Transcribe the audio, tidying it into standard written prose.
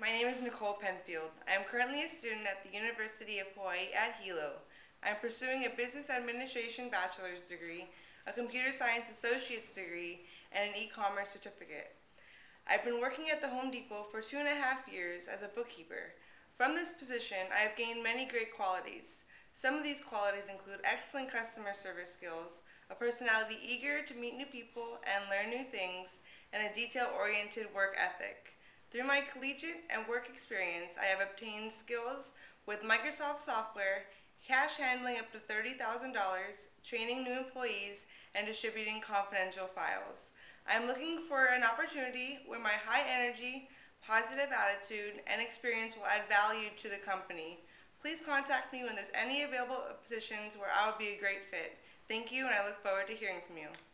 my name is Nicole Penfield. I am currently a student at the University of Hawaii at Hilo. I am pursuing a Business Administration bachelor's degree, a Computer Science associate's degree, and an e-commerce certificate. I've been working at the Home Depot for 2.5 years as a bookkeeper. From this position, I have gained many great qualities. Some of these qualities include excellent customer service skills, a personality eager to meet new people and learn new things, and a detail-oriented work ethic. Through my collegiate and work experience, I have obtained skills with Microsoft software, cash handling up to $30,000, training new employees, and distributing confidential files. I am looking for an opportunity where my high energy, positive attitude, and experience will add value to the company. Please contact me when there's any available positions where I would be a great fit. Thank you, and I look forward to hearing from you.